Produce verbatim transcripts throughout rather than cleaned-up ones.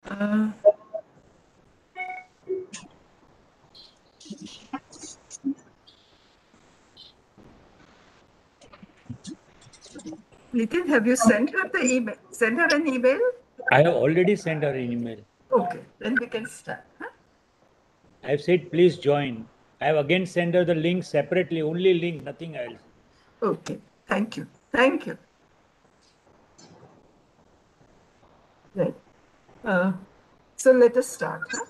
Uh, Nitin, have you sent her the email? Send her an email? I have already sent her an email. Okay, then we can start. Huh? I have said, please join. I have again sent her the link separately, only link, nothing else. Okay, thank you. Thank you. Right. Uh, so let us start. Huh?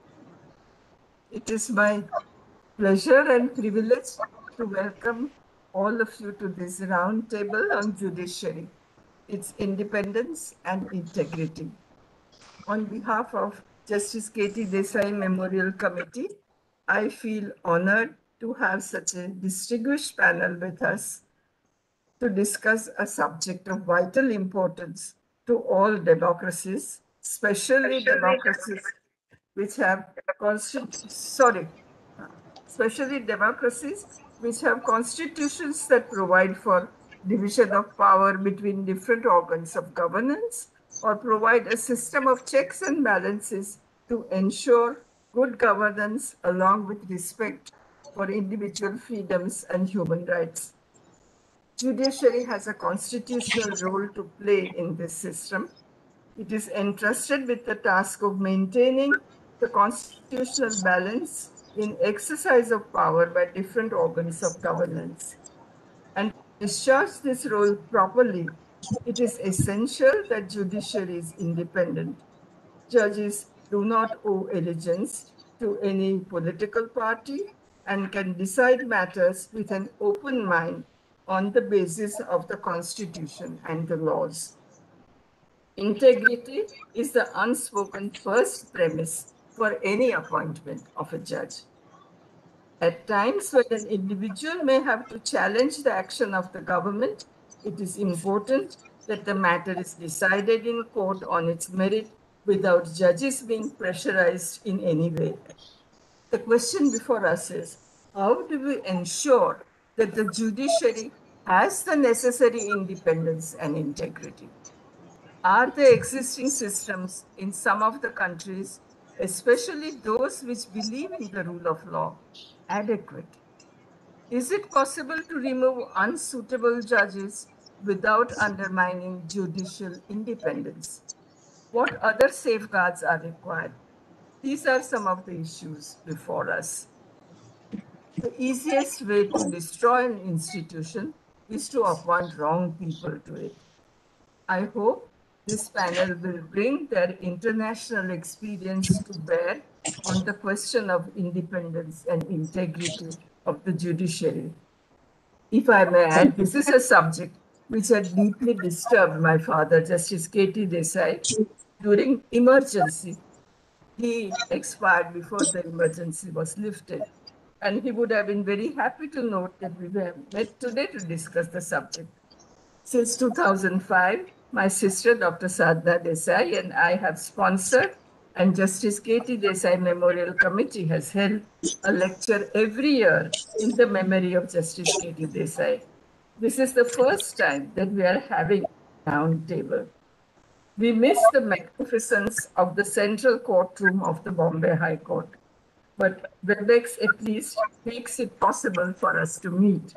It is my pleasure and privilege to welcome all of you to this roundtable on judiciary, its independence and integrity. On behalf of Justice K T Desai Memorial Committee, I feel honored to have such a distinguished panel with us to discuss a subject of vital importance to all democracies, especially democracies which have constitu- sorry, especially democracies which have constitutions that provide for division of power between different organs of governance or provide a system of checks and balances to ensure good governance along with respect for individual freedoms and human rights. Judiciary has a constitutional role to play in this system. It is entrusted with the task of maintaining the constitutional balance in exercise of power by different organs of governance. And to discharge this role properly, it is essential that judiciary is independent. Judges do not owe allegiance to any political party and can decide matters with an open mind on the basis of the Constitution and the laws. Integrity is the unspoken first premise for any appointment of a judge. At times when an individual may have to challenge the action of the government, it is important that the matter is decided in court on its merit without judges being pressurized in any way. The question before us is, how do we ensure that the judiciary has the necessary independence and integrity? Are the existing systems in some of the countries, especially those which believe in the rule of law, adequate? Is it possible to remove unsuitable judges without undermining judicial independence? What other safeguards are required? These are some of the issues before us. The easiest way to destroy an institution is to appoint wrong people to it. I hope this panel will bring their international experience to bear on the question of independence and integrity of the judiciary. If I may add, this is a subject which had deeply disturbed my father, Justice K T Desai, during emergency. He expired before the emergency was lifted. And he would have been very happy to note that we were met today to discuss the subject. Since two thousand five, my sister, Doctor Sadhna Desai, and I have sponsored, and Justice K T Desai Memorial Committee has held a lecture every year in the memory of Justice K T Desai. This is the first time that we are having a round table. We miss the magnificence of the central courtroom of the Bombay High Court, but WebEx at least makes it possible for us to meet.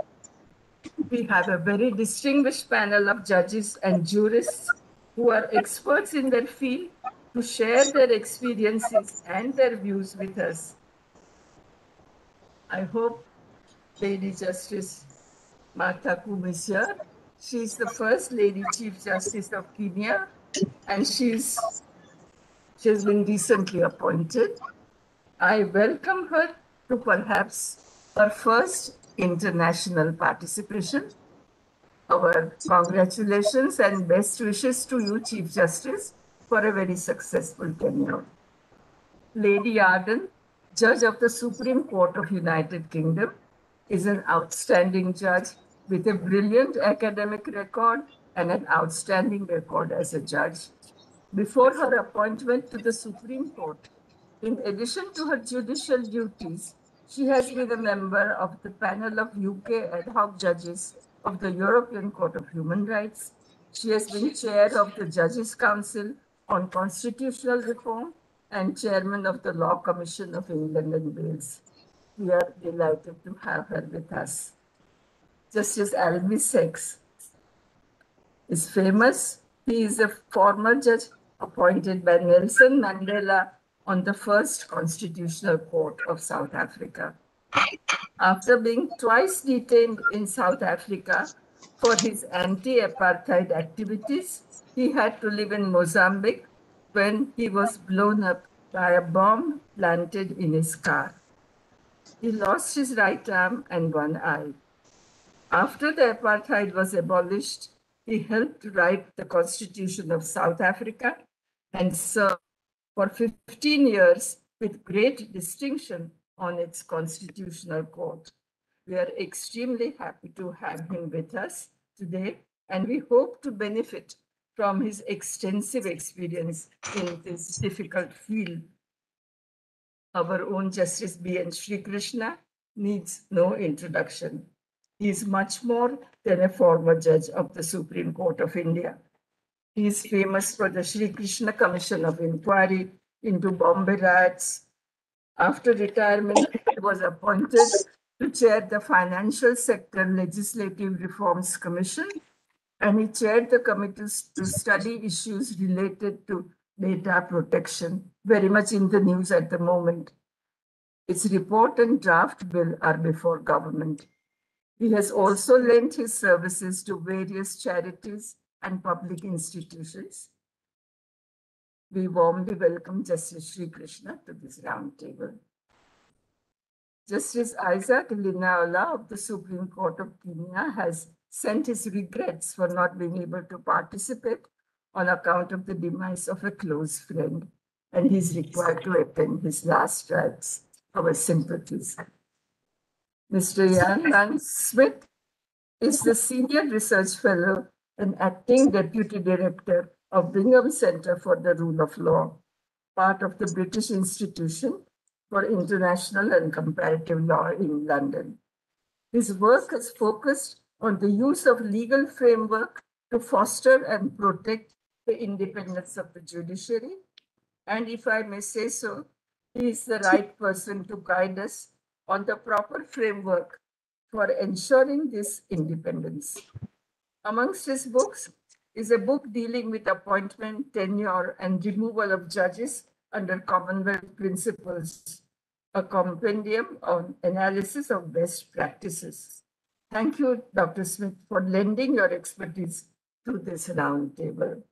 We have a very distinguished panel of judges and jurists who are experts in their field to share their experiences and their views with us. I hope Lady Justice Martha Koome is here. She's the first Lady Chief Justice of Kenya, and she's, she's been recently appointed. I welcome her to perhaps her first international participation. Our congratulations and best wishes to you, Chief Justice, for a very successful tenure. Lady Arden, Judge of the Supreme Court of United Kingdom, is an outstanding judge with a brilliant academic record and an outstanding record as a judge. Before her appointment to the Supreme Court, in addition to her judicial duties, she has been a member of the panel of U K ad hoc judges of the European Court of Human Rights. She has been chair of the Judges' Council on Constitutional Reform and Chairman of the Law Commission of England and Wales. We are delighted to have her with us. Justice Albie Sachs is famous. He is a former judge appointed by Nelson Mandela on the first Constitutional Court of South Africa. After being twice detained in South Africa for his anti-apartheid activities, he had to live in Mozambique when he was blown up by a bomb planted in his car. He lost his right arm and one eye. After the apartheid was abolished, he helped write the Constitution of South Africa and served for fifteen years with great distinction on its Constitutional Court. We are extremely happy to have him with us today, and we hope to benefit from his extensive experience in this difficult field. Our own Justice B N Sri Krishna needs no introduction. He is much more than a former judge of the Supreme Court of India. He is famous for the Sri Krishna Commission of Inquiry into Bombay riots. After retirement, he was appointed to chair the Financial Sector Legislative Reforms Commission, and he chaired the committees to study issues related to data protection, very much in the news at the moment. Its report and draft bill are before government. He has also lent his services to various charities and public institutions. We warmly welcome Justice Sri Krishna to this roundtable. Justice Isaac Linaola of the Supreme Court of Kenya has sent his regrets for not being able to participate on account of the demise of a close friend, and he is required to attend his last rites. Our sympathies. Mister Ian Lance Smith is the Senior Research Fellow and Acting Deputy Director of Bingham Center for the Rule of Law, part of the British Institution for International and Comparative Law in London. His work has focused on the use of legal framework to foster and protect the independence of the judiciary. And if I may say so, he is the right person to guide us on the proper framework for ensuring this independence. Amongst his books is a book dealing with appointment, tenure, and removal of judges under Commonwealth principles, a compendium on analysis of best practices. Thank you, Doctor Smith, for lending your expertise to this roundtable.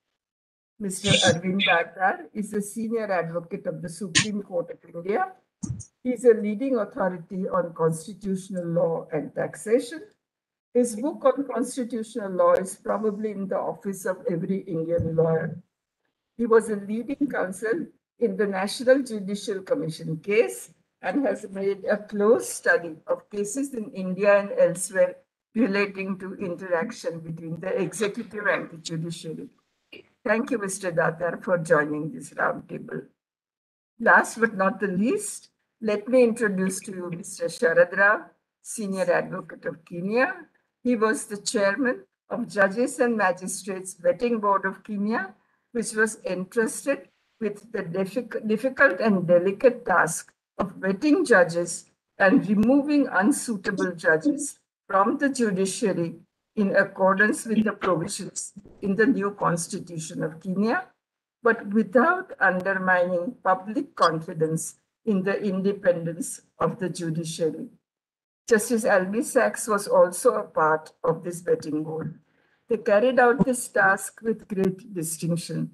Mister Arvind Datar is a senior advocate of the Supreme Court of India. He is a leading authority on constitutional law and taxation. His book on constitutional law is probably in the office of every Indian lawyer. He was a leading counsel in the National Judicial Commission case and has made a close study of cases in India and elsewhere relating to interaction between the executive and the judiciary. Thank you, Mister Datar, for joining this roundtable. Last but not the least, let me introduce to you Mister Sharad Rao, Senior Advocate of Kenya. He was the chairman of Judges and Magistrates Vetting Board of Kenya, which was entrusted with the difficult and delicate task of vetting judges and removing unsuitable judges from the judiciary in accordance with the provisions in the new Constitution of Kenya, but without undermining public confidence in the independence of the judiciary. Justice Albie Sachs was also a part of this vetting board. They carried out this task with great distinction.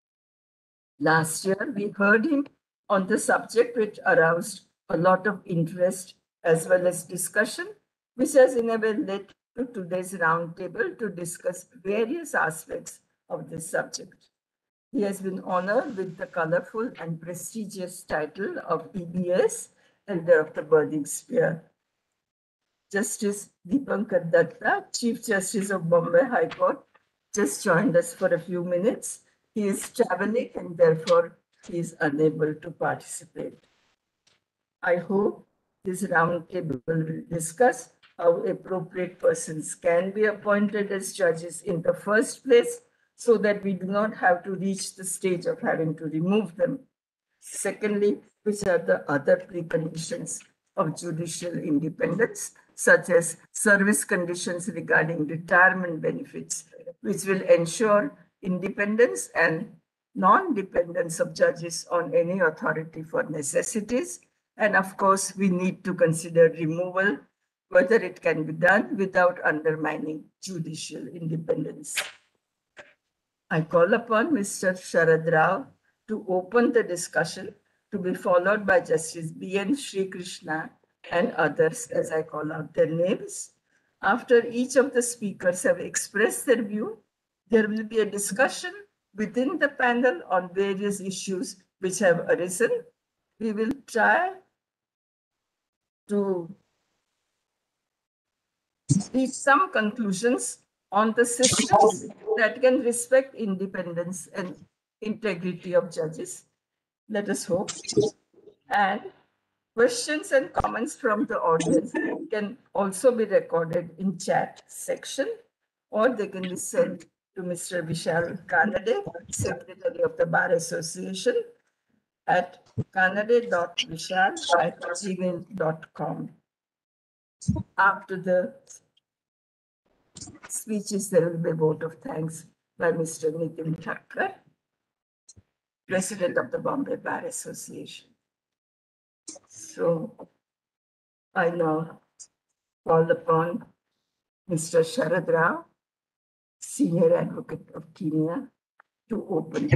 Last year, we heard him on the subject, which aroused a lot of interest as well as discussion, which has in a way led to today's roundtable to discuss various aspects of this subject. He has been honored with the colorful and prestigious title of E B S, Elder of the Burning Spear. Justice Deepankar Datta, Chief Justice of Bombay High Court, just joined us for a few minutes. He is traveling and therefore he is unable to participate. I hope this roundtable will discuss how appropriate persons can be appointed as judges in the first place so that we do not have to reach the stage of having to remove them. Secondly, which are the other preconditions of judicial independence, such as service conditions regarding retirement benefits, which will ensure independence and non-dependence of judges on any authority for necessities. And of course, we need to consider removal, whether it can be done without undermining judicial independence. I call upon Mister Sharad Rao to open the discussion, to be followed by Justice B N Sri Krishna and others as I call out their names. After each of the speakers have expressed their view, there will be a discussion within the panel on various issues which have arisen. We will try to reach some conclusions on the systems that can respect independence and integrity of judges. Let us hope. And questions and comments from the audience can also be recorded in chat section, or they can be sent to Mister Vishal Kanade, Secretary of the Bar Association, at kanade dot vishal at gmail dot com. After the speeches, there will be a vote of thanks by Mister Nitin Thakkar, President of the Bombay Bar Association. So I now call upon Mister Sharad Rao, Senior Advocate of Kenya, to open.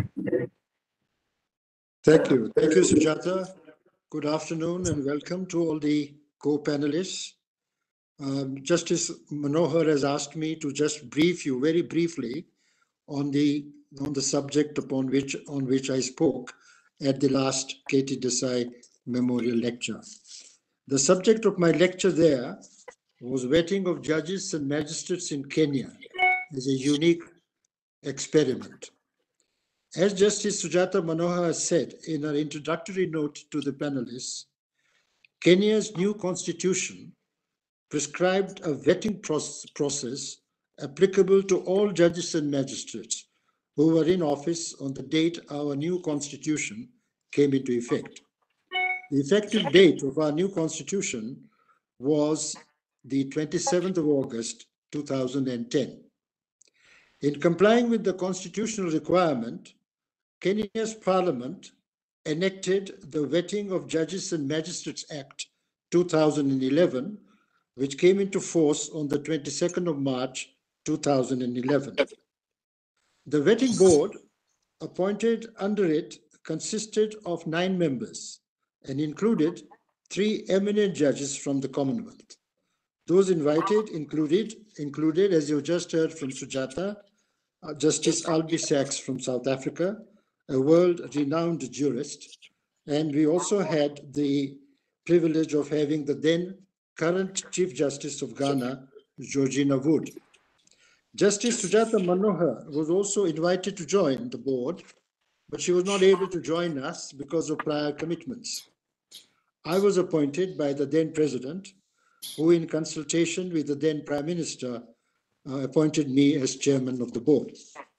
Thank you. Thank you, Sujata. Good afternoon and welcome to all the co-panelists. Um, Justice Manohar has asked me to just brief you very briefly on the on the subject upon which on which I spoke at the last K T Desai Memorial Lecture. The subject of my lecture there was vetting of judges and magistrates in Kenya as a unique experiment. As Justice Sujata Manohar has said in her introductory note to the panelists, Kenya's new constitution prescribed a vetting process applicable to all judges and magistrates who were in office on the date our new constitution came into effect. The effective date of our new constitution was the twenty-seventh of August, two thousand ten. In complying with the constitutional requirement, Kenya's parliament enacted the Vetting of Judges and Magistrates Act two thousand eleven, which came into force on the twenty-second of March, two thousand eleven. The vetting board appointed under it consisted of nine members and included three eminent judges from the Commonwealth. Those invited included, included as you just heard from Sujata, uh, Justice Albie Sachs from South Africa, a world-renowned jurist, and we also had the privilege of having the then current Chief Justice of Ghana, Georgina Wood. Justice Sujata Manohar was also invited to join the board, but she was not able to join us because of prior commitments. I was appointed by the then president, who in consultation with the then Prime Minister uh, appointed me as chairman of the board.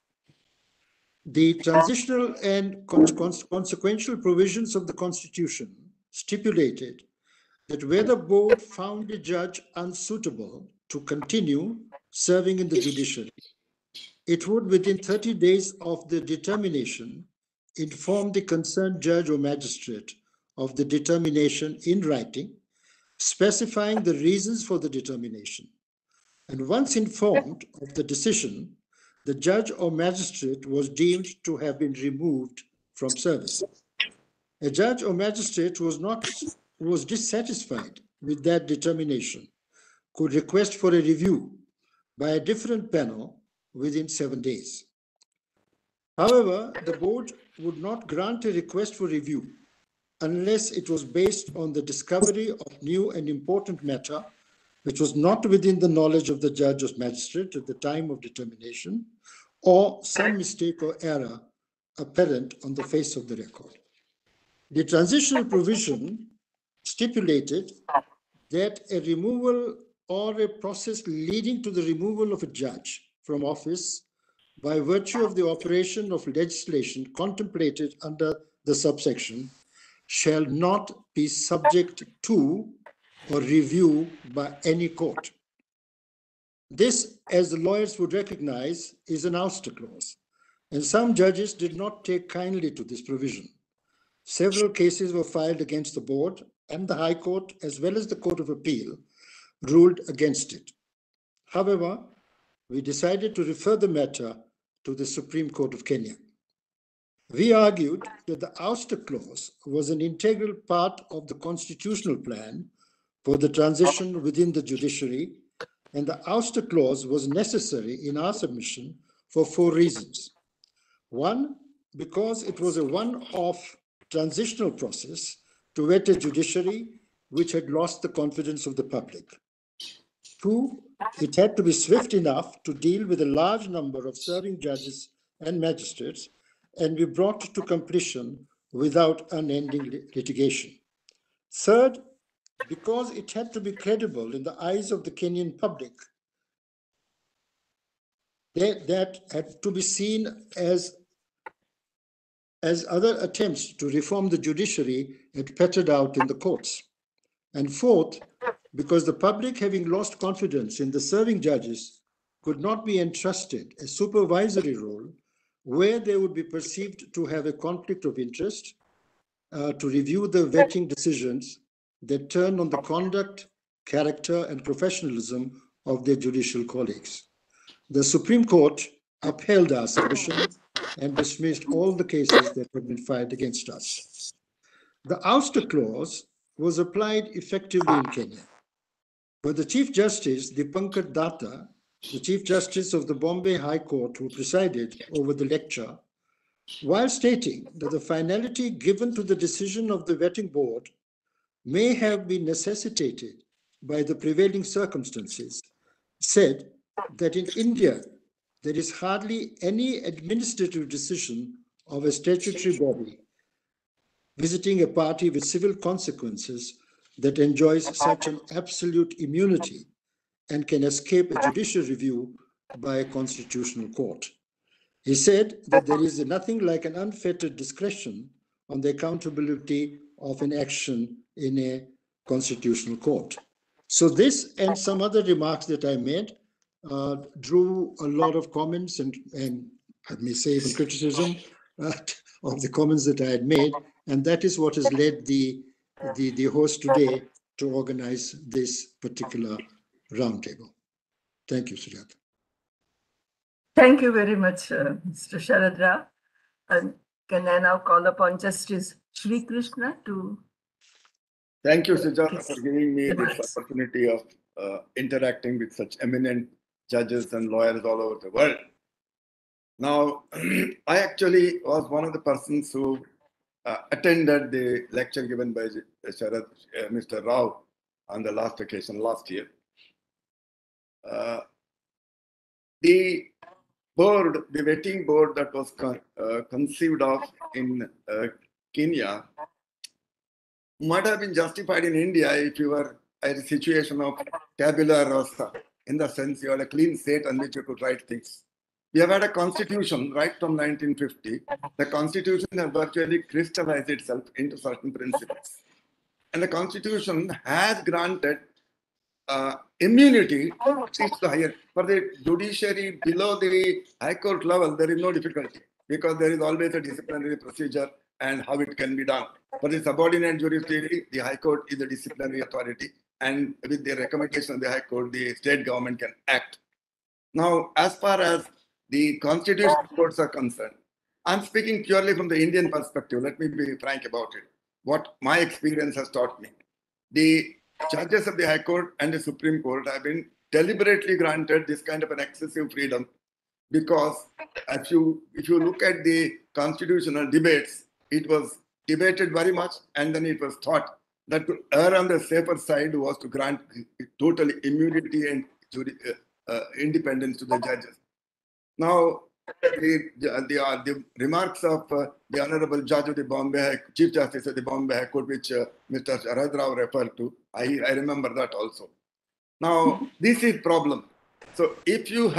The transitional and con con consequential provisions of the Constitution stipulated that where the board found a judge unsuitable to continue serving in the judiciary, it would, within thirty days of the determination, inform the concerned judge or magistrate of the determination in writing, specifying the reasons for the determination. And once informed of the decision, the judge or magistrate was deemed to have been removed from service. A judge or magistrate who was not who was dissatisfied with that determination could request for a review by a different panel within seven days. However, the board would not grant a request for review unless it was based on the discovery of new and important matter which was not within the knowledge of the judge or magistrate at the time of determination, or some mistake or error apparent on the face of the record. The transitional provision stipulated that a removal or a process leading to the removal of a judge from office by virtue of the operation of legislation contemplated under the subsection, shall not be subject to or review by any court. This, as the lawyers would recognize, is an ouster clause, and some judges did not take kindly to this provision. Several cases were filed against the board, and the High Court, as well as the Court of Appeal, ruled against it. However, we decided to refer the matter to the Supreme Court of Kenya. We argued that the ouster clause was an integral part of the constitutional plan for the transition within the judiciary, and the ouster clause was necessary in our submission for four reasons. One, because it was a one-off transitional process to vet a judiciary which had lost the confidence of the public. Two, it had to be swift enough to deal with a large number of serving judges and magistrates, and be brought to completion without unending litigation. Third, because it had to be credible in the eyes of the Kenyan public, that, that had to be seen as, as other attempts to reform the judiciary had petered out in the courts. And fourth, because the public, having lost confidence in the serving judges, could not be entrusted a supervisory role where they would be perceived to have a conflict of interest, uh, to review the vetting decisions that turn on the conduct, character, and professionalism of their judicial colleagues. The Supreme Court upheld our submission and dismissed all the cases that had been filed against us. The ouster clause was applied effectively in Kenya. But the Chief Justice, Dipankar Datta, the Chief Justice of the Bombay High Court, who presided over the lecture, while stating that the finality given to the decision of the vetting board may have been necessitated by the prevailing circumstances, said that in India, there is hardly any administrative decision of a statutory body visiting a party with civil consequences that enjoys such an absolute immunity and can escape a judicial review by a constitutional court. He said that there is nothing like an unfettered discretion on the accountability of an action in a constitutional court. So this and some other remarks that I made uh, drew a lot of comments and, and I may say even criticism uh, of the comments that I had made, and that is what has led the, the, the host today to organize this particular roundtable. Thank you, Sujata. Thank you very much, uh, Mister Sharad Rao. And can I now call upon Justice Sri Krishna to... Thank you, Sujata, for giving me this opportunity of uh, interacting with such eminent judges and lawyers all over the world. Now, I actually was one of the persons who uh, attended the lecture given by Sharad, uh, Mister Rao on the last occasion last year. Uh, the board, the vetting board that was con uh, conceived of in uh, Kenya might have been justified in India if you were at a situation of tabula rasa, in the sense you had a clean slate on which you could write things. We have had a constitution right from nineteen fifty. The constitution has virtually crystallized itself into certain principles. And the constitution has granted uh, immunity to the higher. For the judiciary below the high court level, there is no difficulty because there is always a disciplinary procedure and how it can be done. For the subordinate judiciary, the high court is the disciplinary authority, and with the recommendation of the high court, the state government can act. Now, as far as the constitutional courts are concerned, I'm speaking purely from the Indian perspective. Let me be frank about it. What my experience has taught me. The judges of the High Court and the Supreme Court have been deliberately granted this kind of an excessive freedom because if you, if you look at the constitutional debates, it was debated very much, and then it was thought that to err on the safer side was to grant total immunity and uh, uh, independence to the judges. Now, the, the, uh, the remarks of uh, the Honorable Judge of the Bombay, Chief Justice of the Bombay High Court, which uh, Mister Sharad Rao referred to, I, I remember that also. Now, this is problem. So if you have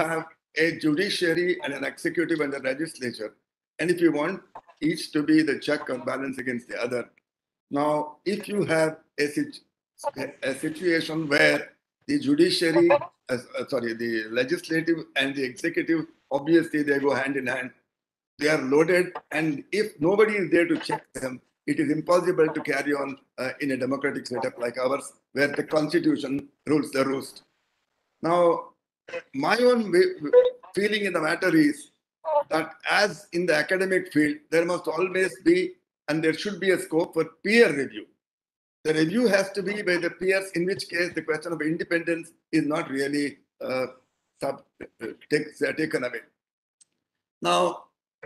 a judiciary and an executive and a legislature. And if you want each to be the check or balance against the other. Now, if you have a, situ a situation where the judiciary, uh, sorry, the legislative and the executive, obviously they go hand in hand. They are loaded, and if nobody is there to check them, it is impossible to carry on uh, in a democratic setup like ours, where the constitution rules the roost. Now, my own feeling in the matter is that as in the academic field, there must always be, and there should be a scope for peer review. The review has to be by the peers, in which case the question of independence is not really uh, sub, uh, take, uh, taken away. Now,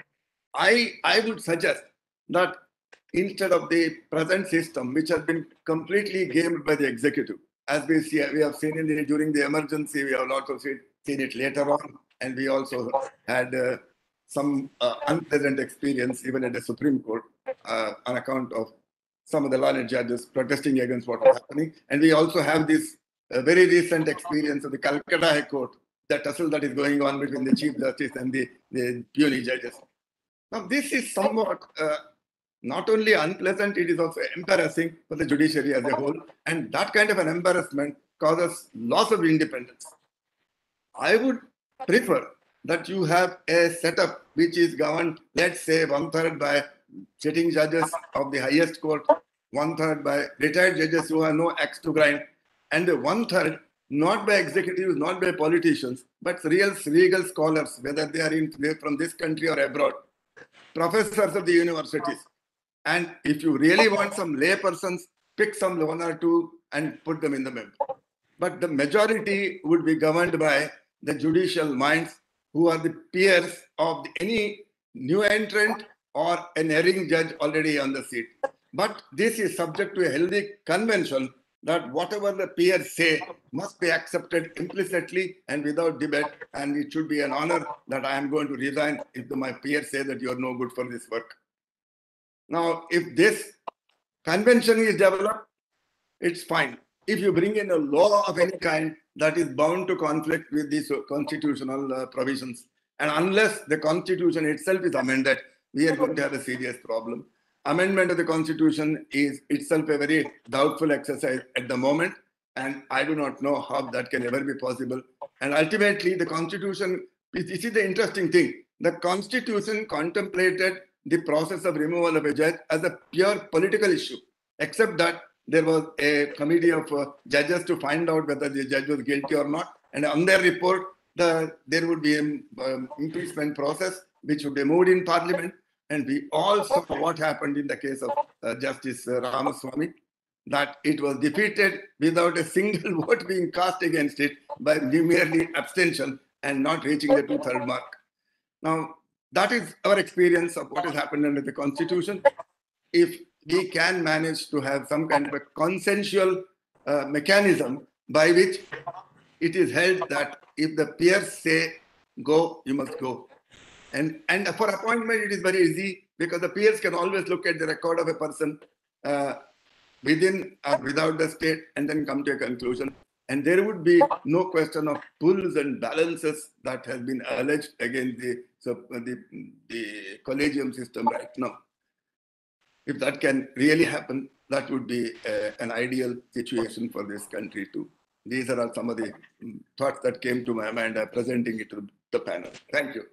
I, I would suggest that instead of the present system, which has been completely gamed by the executive, as we see, we have seen in the, during the emergency, we have also seen, seen it later on, and we also had uh, some uh, unpleasant experience even at the Supreme Court uh, on account of some of the learned judges protesting against what was happening. And we also have this uh, very recent experience of the Calcutta High Court, the tussle that is going on between the Chief Justice and the, the puny judges. Now, this is somewhat uh, not only unpleasant, it is also embarrassing for the judiciary as a whole. And that kind of an embarrassment causes loss of independence. I would prefer that you have a setup which is governed, let's say, one third by sitting judges of the highest court, one third by retired judges who have no axe to grind, and one third not by executives, not by politicians, but real legal scholars, whether they are in, from this country or abroad, professors of the universities. And if you really want some lay persons, pick some one or two and put them in the member. But the majority would be governed by the judicial minds who are the peers of any new entrant or an erring judge already on the seat. But this is subject to a healthy convention that whatever the peers say must be accepted implicitly and without debate, and it should be an honor that I am going to resign if my peers say that you are no good for this work. Now, if this convention is developed, it's fine. If you bring in a law of any kind that is bound to conflict with these constitutional uh, provisions, and unless the constitution itself is amended, we are going to have a serious problem. Amendment of the constitution is itself a very doubtful exercise at the moment, and I do not know how that can ever be possible. And ultimately, the constitution, this is the interesting thing, the constitution contemplated the process of removal of a judge as a pure political issue, except that there was a committee of uh, judges to find out whether the judge was guilty or not. And on their report, the, there would be an um, impeachment process, which would be moved in parliament. And we all saw what happened in the case of uh, Justice uh, Ramaswamy, that it was defeated without a single vote being cast against it by merely abstention and not reaching the two-third mark. Now, that is our experience of what has happened under the Constitution. If we can manage to have some kind of a consensual uh, mechanism by which it is held that if the peers say go, you must go. And, and for appointment, it is very easy because the peers can always look at the record of a person uh, within or without the state and then come to a conclusion. And there would be no question of pulls and balances that has been alleged against the, so the, the collegium system right now. If that can really happen, that would be uh, an ideal situation for this country too. These are some of the thoughts that came to my mind. I'm presenting it to the panel. Thank you.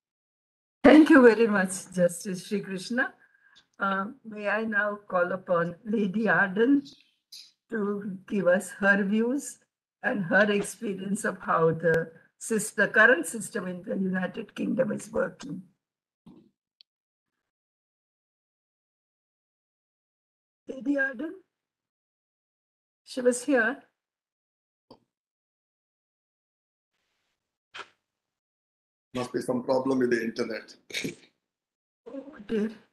Thank you very much, Justice Sri Krishna. Uh, may I now call upon Lady Arden to give us her views and her experience of how the, the current system in the United Kingdom is working. Lady Arden? She was here. Must be some problem with the internet. Oh dear.